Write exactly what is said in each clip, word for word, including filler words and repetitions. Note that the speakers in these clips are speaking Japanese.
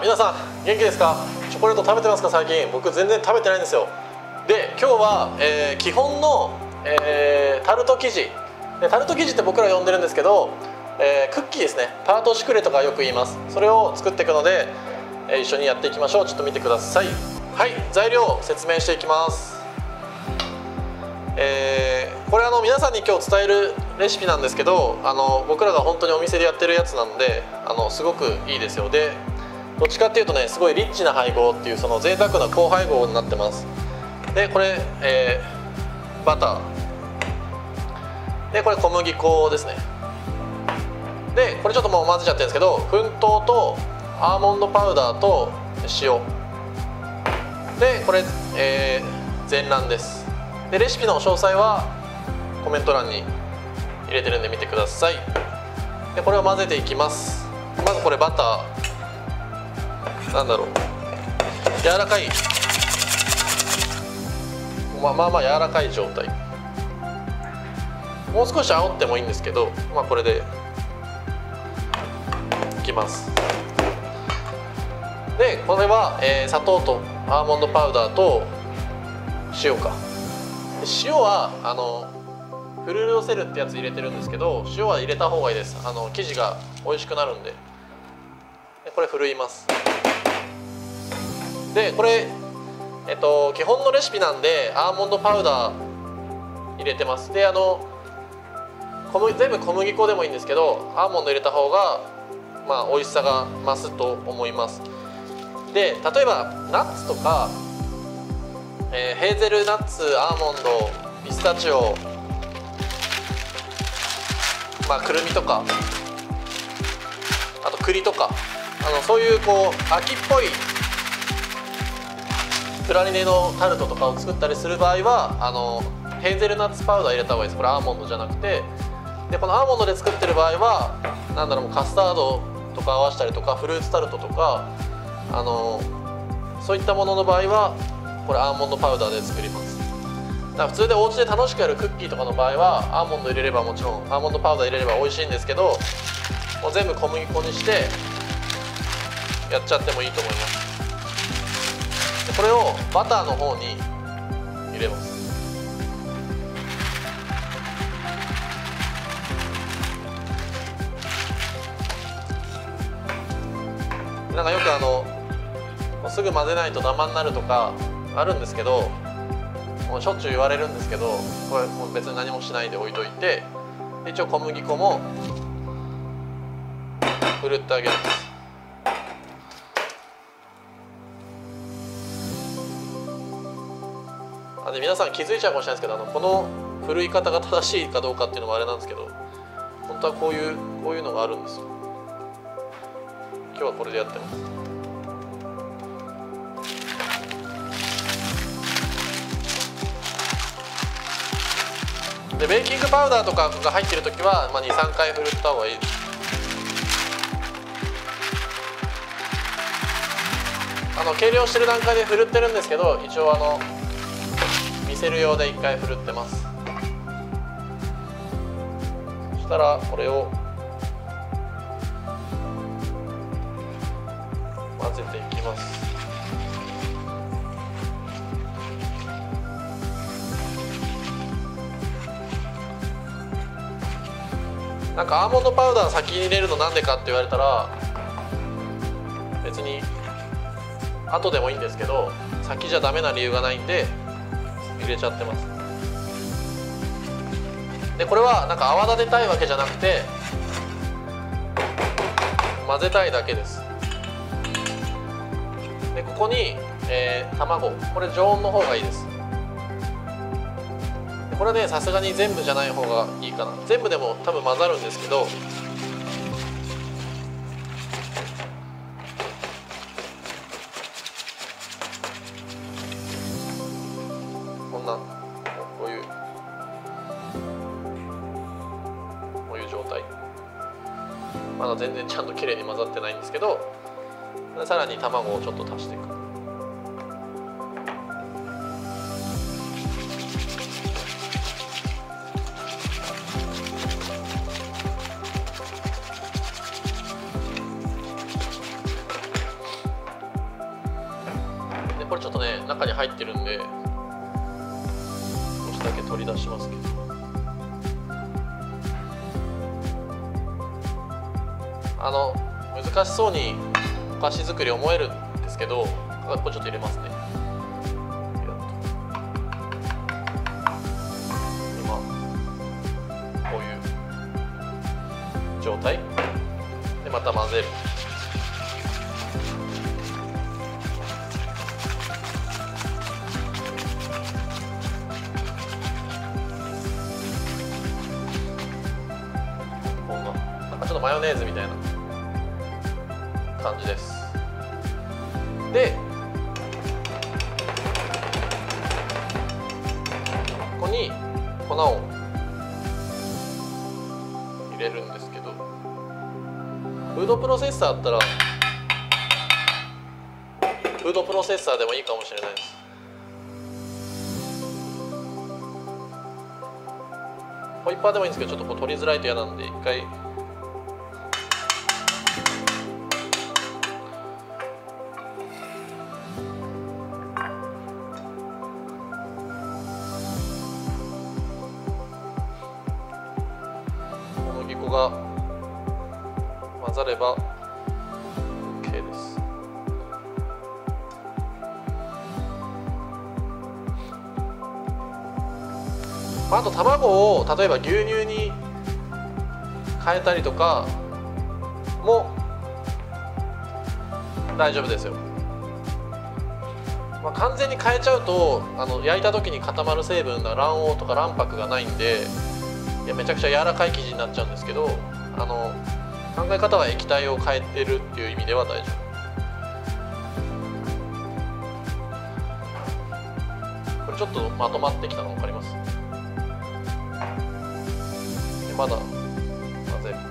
皆さん元気ですか？チョコレート食べてますか？最近僕全然食べてないんですよ。で今日は、えー、基本の、えー、タルト生地でタルト生地って僕ら呼んでるんですけど、えー、クッキーですね。パートシュクレとかよく言います。それを作っていくので、えー、一緒にやっていきましょう。ちょっと見てください。はい、材料を説明していきます。えー、これあの皆さんに今日伝えるレシピなんですけど、あの僕らが本当にお店でやってるやつなので、あのすごくいいですよ。でどっちかっていうとね、すごいリッチな配合っていうその贅沢な高配合になってます。でこれ、えー、バターでこれ小麦粉ですね。でこれちょっともう混ぜちゃってるんですけど、粉糖とアーモンドパウダーと塩でこれ、えー、全卵です。でレシピの詳細はコメント欄に入れてるんで見てください。でこれを混ぜていきます。まずこれバターなんだろう、柔らかい、まあまあまあ柔らかい状態。もう少し煽ってもいいんですけど、まあこれでいきます。でこれは、えー、砂糖とアーモンドパウダーと塩か。塩はあのフルーロセルってやつ入れてるんですけど、塩は入れた方がいいです。あの生地が美味しくなるんで。でこれふるいます。でこれ、えっと、基本のレシピなんでアーモンドパウダー入れてます。であの小麦全部小麦粉でもいいんですけど、アーモンド入れた方がまあ美味しさが増すと思います。で例えばナッツとか、えー、ヘーゼルナッツ、アーモンド、ピスタチオ、まあくるみとか、あと栗とか、あのそういうこう秋っぽいプラリネのタルトとかを作ったりする場合は、あのヘーゼルナッツパウダー入れた方がいいです。これアーモンドじゃなくて、でこのアーモンドで作ってる場合はなんだろう、カスタードとか合わせたりとかフルーツタルトとか、あのそういったものの場合はこれアーモンドパウダーで作ります。だから普通でお家で楽しくやるクッキーとかの場合はアーモンド入れれば、もちろんアーモンドパウダー入れれば美味しいんですけど、もう全部小麦粉にしてやっちゃってもいいと思います。でこれをバターの方に入れます。なんかよくあのすぐ混ぜないとダマになるとかあるんですけど、もうしょっちゅう言われるんですけど、これもう別に何もしないで置いといて、一応小麦粉もふるってあげます。あで皆さん気づいちゃうかもしれないですけど、あのこのふるい方が正しいかどうかっていうのもあれなんですけど、本当はこういうこういうのがあるんですよ。今日はこれでやってます。でベーキングパウダーとかが入ってる時は、まあ、にさんかいふるった方がいいです。あの計量してる段階でふるってるんですけど、一応あの見せる用でいっかいふるってます。そしたらこれを混ぜていきます。なんかアーモンドパウダー先に入れるのなんでかって言われたら、別に後でもいいんですけど、先じゃダメな理由がないんで入れちゃってます。でこれはなんか泡立てたいわけじゃなくて混ぜたいだけです。でここに、えー、卵、これ常温の方がいいです。これねさすがに全部じゃない方がいいかな。全部でも多分混ざるんですけど、こんなこういうこういう状態、まだ全然ちゃんときれいに混ざってないんですけど、さらに卵をちょっと足していく。 中に入ってるんで少しだけ取り出しますけど、あの難しそうにお菓子作り思えるんですけど、これちょっと入れますね。今こういう状態でまた混ぜる。こんななんかちょっとマヨネーズみたいな感じです。でここに粉を入れるんですけど、フードプロセッサーだったらフードプロセッサーでもいいかもしれないです。ホイッパーでもいいんですけど、ちょっとこう取りづらいと嫌なんで一回小麦粉が混ざれば OK です。あと卵を例えば牛乳に変えたりとかも大丈夫ですよ。まあ、完全に変えちゃうとあの焼いた時に固まる成分が卵黄とか卵白がないんで、いやめちゃくちゃ柔らかい生地になっちゃうんですけど、あの考え方は液体を変えてるっていう意味では大丈夫。これちょっとまとまってきたの分かります？まだ混ぜる。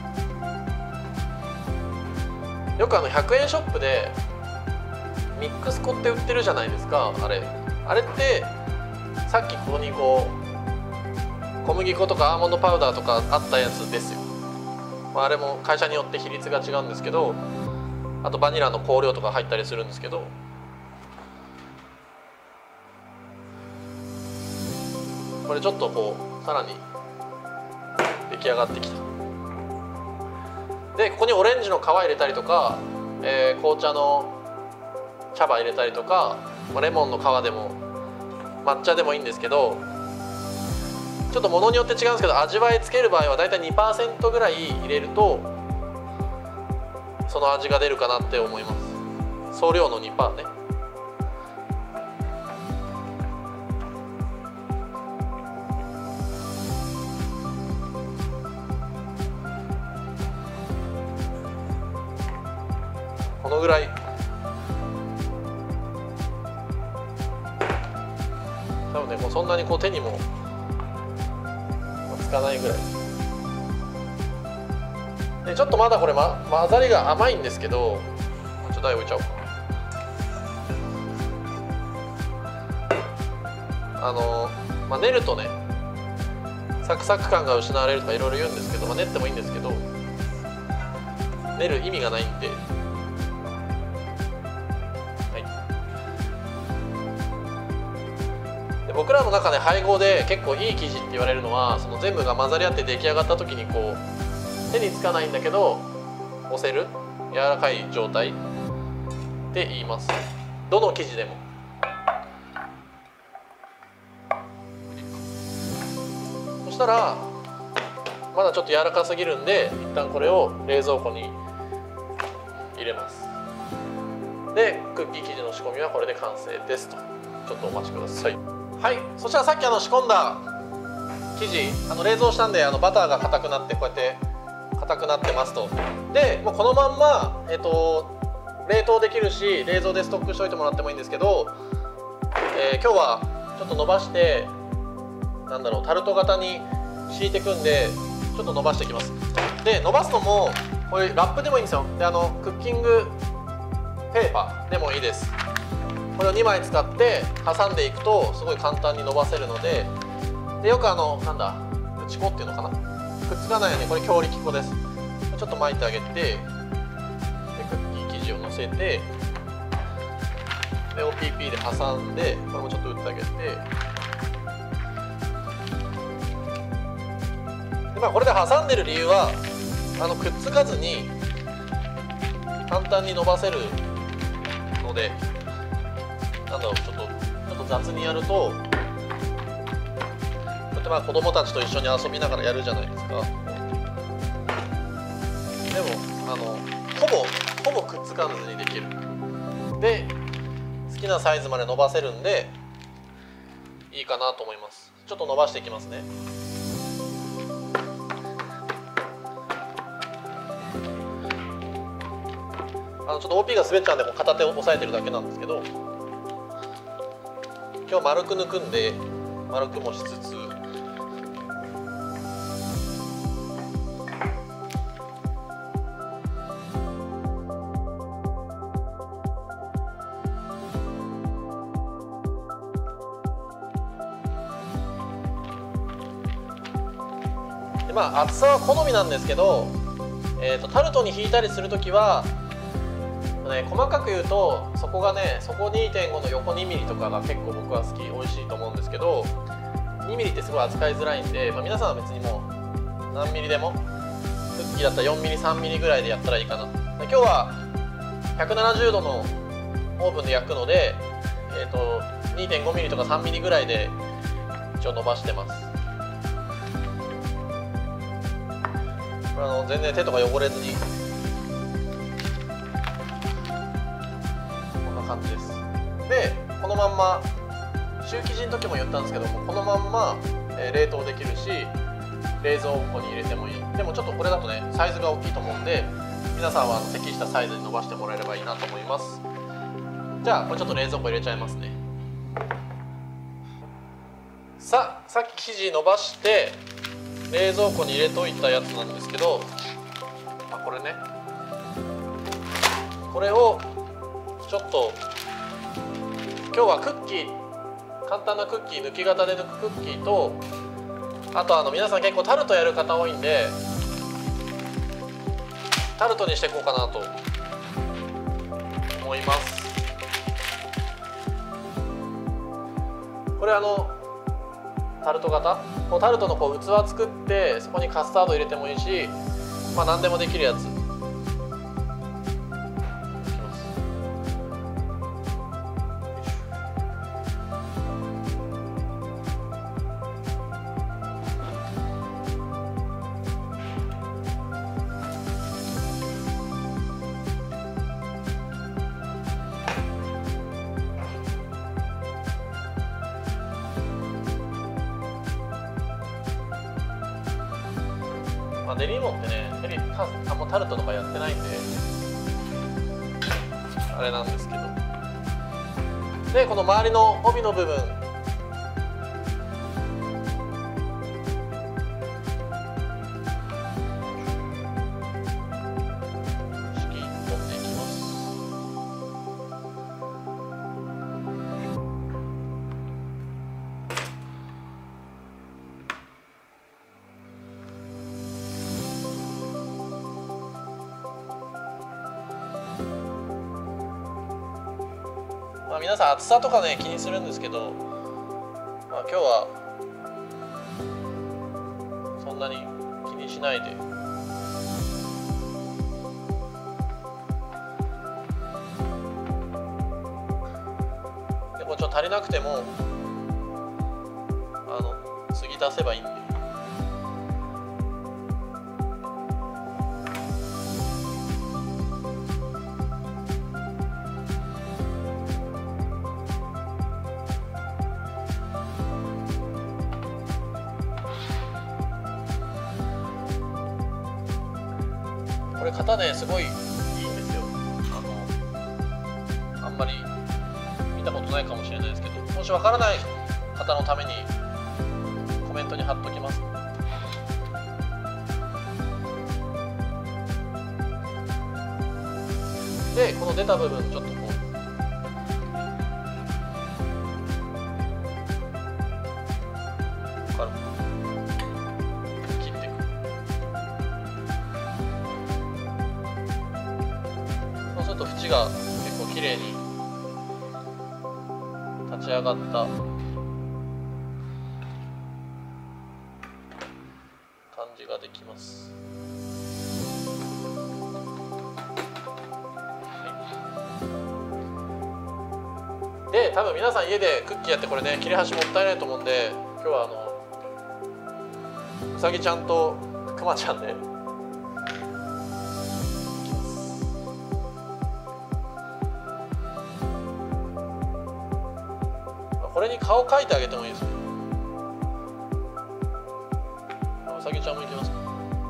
よくあのひゃくえんショップでミックス粉って売ってるじゃないですか。あれあれってさっきここにこう小麦粉とかアーモンドパウダーとかあったやつですよ。まあ、あれも会社によって比率が違うんですけど、あとバニラの香料とか入ったりするんですけど、これちょっとこうさらに出来上がってきた。でここにオレンジの皮入れたりとか、えー、紅茶の茶葉入れたりとか、まあ、レモンの皮でも抹茶でもいいんですけど、ちょっと物によって違うんですけど、味わいつける場合はだいたい にパーセント ぐらい入れるとその味が出るかなって思います。総量の にパーセント ね。このぐらい多分ね、もうそんなにこう手にもつかないぐらいで、ちょっとまだこれ、ま、混ざりが甘いんですけど、ちょっと台置いちゃおうかな。あの、まあ、練るとねサクサク感が失われるとかいろいろ言うんですけど、まあ、練ってもいいんですけど、練る意味がないんで、僕らの中で配合で結構いい生地って言われるのは、その全部が混ざり合って出来上がった時にこう手につかないんだけど押せる柔らかい状態って言います。どの生地でも。そしたらまだちょっと柔らかすぎるんで、一旦これを冷蔵庫に入れます。でクッキー生地の仕込みはこれで完成ですと。ちょっとお待ちください。はい、そしたらさっきあの仕込んだ生地、あの冷蔵したんで、あのバターが硬くなってこうやって硬くなってますと。でもうこのまんま、えっと、冷凍できるし冷蔵でストックしておいてもらってもいいんですけど、えー、今日はちょっと伸ばして、なんだろう、タルト型に敷いていくんでちょっと伸ばしていきます。で伸ばすのもこういうラップでもいいんですよ。であのクッキングペーパーでもいいです。これをにまい使って挟んでいくとすごい簡単に伸ばせるので、でよくあのなんだ打ち粉っていうのかな、くっつかないようにこれ強力粉です。ちょっと巻いてあげて、でクッキー生地をのせて、 で オーピーピー で挟んで、これもちょっと打ってあげて、で、まあ、これで挟んでる理由はあのくっつかずに簡単に伸ばせるので、なんだろう、ちょっとちょっと雑にやると、こうやってまあ子供たちと一緒に遊びながらやるじゃないですか。でもあのほぼほぼくっつかずにできる。で好きなサイズまで伸ばせるんでいいかなと思います。ちょっと伸ばしていきますね。あのちょっと オーピー が滑っちゃうんで片手を押さえてるだけなんですけど、今日丸く抜くんで丸くもしつつ、でまあ厚さは好みなんですけど、えーと、タルトに引いたりするときは、ね、細かく言うとそこがね、そこ にてんご の横にミリとかが結構僕は好き、美味しいと思うんですけど、にミリってすごい扱いづらいんで、まあ、皆さんは別にもう何ミリでも、クッキーだったらよんミリさんミリぐらいでやったらいいかな。今日はひゃくななじゅうどのオーブンで焼くので、えーと にてんごミリとかさんミリぐらいで一応伸ばしてます。あの全然手とか汚れずにこんな感じです。でこのまんまシュー生地の時も言ったんですけども、このまんま、えー、冷凍できるし冷蔵庫に入れてもいい。でもちょっとこれだとねサイズが大きいと思うんで、皆さんは適したサイズに伸ばしてもらえればいいなと思います。じゃあこれちょっと冷蔵庫入れちゃいますね。さあさっき生地伸ばして冷蔵庫に入れといたやつなんですけど、まあ、これね、これをちょっと今日はクッキー、簡単なクッキー、抜き型で抜くクッキーと、あとあの皆さん結構タルトやる方多いんでタルトにしていこうかなと思います。これあのタルト型、こうタルトのこう器作ってそこにカスタード入れてもいいし、まあ何でもできるやつ。まあ、デリーモンってね、テリタあんまタルトとかやってないんであれなんですけど、でこの周りの帯の部分、敷き込んでいきます。まあ皆さん厚さとかね気にするんですけど、まあ、今日はそんなに気にしないで、でもちょっと足りなくてもあの次出せばいいんで。これ型ねすごいいいんですよ。あのあんまり見たことないかもしれないですけど、もしわからない方のためにコメントに貼っときます。でこの出た部分ちょっとこう軽く切っていく。そうすると縁が結構綺麗に上がった感じができます。で、多分皆さん家でクッキーやってこれね切れ端もったいないと思うんで、今日はあのうさぎちゃんとくまちゃんでこれに顔描いてあげてもいいですよ。うさぎちゃんもいきますか。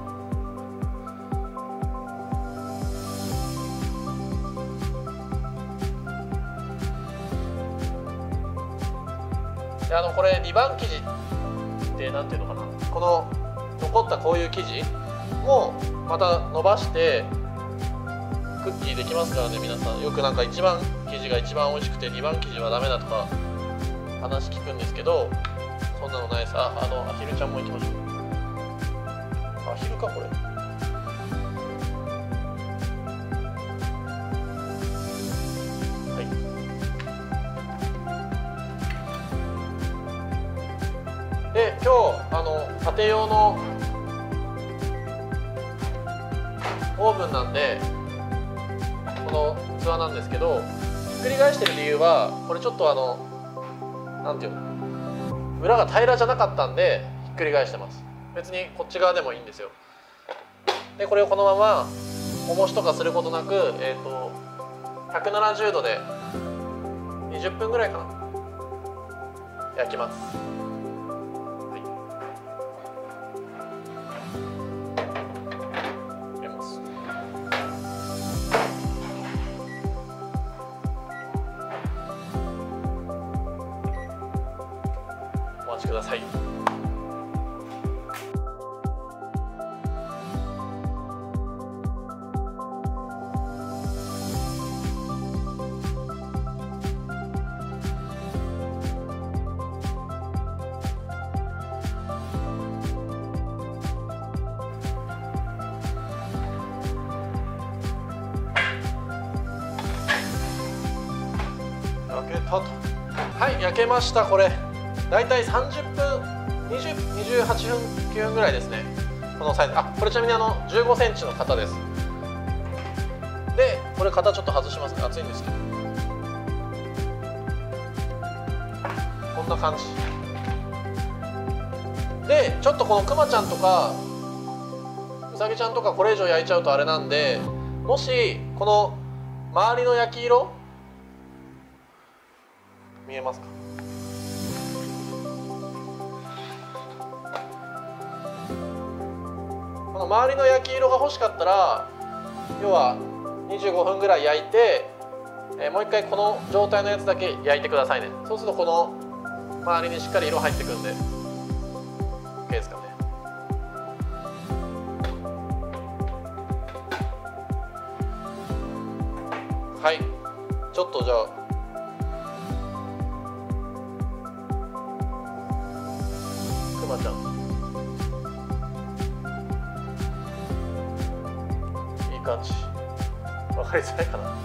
で、あのこれにばん生地ってなんていうのかな、この残ったこういう生地もまた伸ばしてクッキーできますからね。皆さんよくなんかいちばん生地が一番美味しくてにばん生地はダメだとか話聞くんですけど、そんなのないです。あ、あのアヒルちゃんも行きましょう。アヒルかこれ。はい。で、今日あの家庭用のオーブンなんでこの器なんですけど、ひっくり返してる理由はこれちょっとあのなんていうの、裏が平らじゃなかったんでひっくり返してます。別にこっち側でもいいんですよ。でこれをこのまま重しとかすることなく、えーとひゃくななじゅうどでにじゅっぷんぐらいかな焼きます。はい、入れます。お待ちください。焼けたと。はい、焼けました。これだいたいさんじゅっぷん、にじゅう、にじゅうはっぷん、きゅうふんぐらいですね。このサイズ。あ、これちなみにあのじゅうごセンチの型です。で、これ型ちょっと外しますね。熱いんですけど。こんな感じ。で、ちょっとこのくまちゃんとかうさぎちゃんとかこれ以上焼いちゃうとあれなんで、もしこの周りの焼き色見えますか？この周りの焼き色が欲しかったら、要はにじゅうごふんぐらい焼いて、えー、もう一回この状態のやつだけ焼いてくださいね。そうするとこの周りにしっかり色入ってくるんで OK ですかね。はい、ちょっとじゃあくまちゃんいい感じ。わかりづらいかな。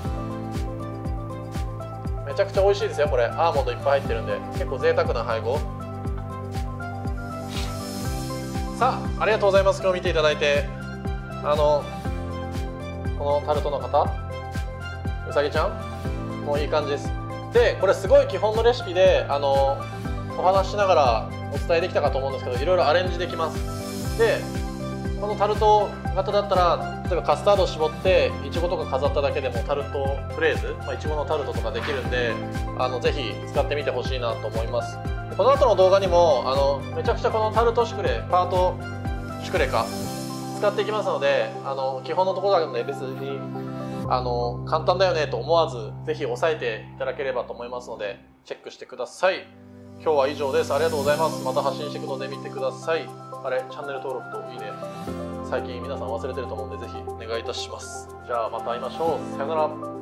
めちゃくちゃ美味しいですよ。これアーモンドいっぱい入ってるんで結構贅沢な配合。さあ、ありがとうございます。今日見ていただいて。あのこのタルトの方、うさぎちゃんもういい感じです。で、これすごい基本のレシピであのお話ししながらお伝えできたかと思うんですけど、いろいろアレンジできます。で、このタルト型だったら例えばカスタードを絞っていちごとか飾っただけでもタルトフレーズ、まあ、いちごのタルトとかできるんで、あのぜひ使ってみてほしいなと思います。この後の動画にもあのめちゃくちゃこのタルトシュクレパートシュクレか使っていきますので、あの基本のところなので別にあの簡単だよねと思わずぜひ押さえていただければと思いますのでチェックしてください。今日は以上です。ありがとうございます。また発信していくので見てください。あれ、チャンネル登録といいね、最近皆さん忘れてると思うんでぜひお願いいたします。じゃあまた会いましょう。さよなら。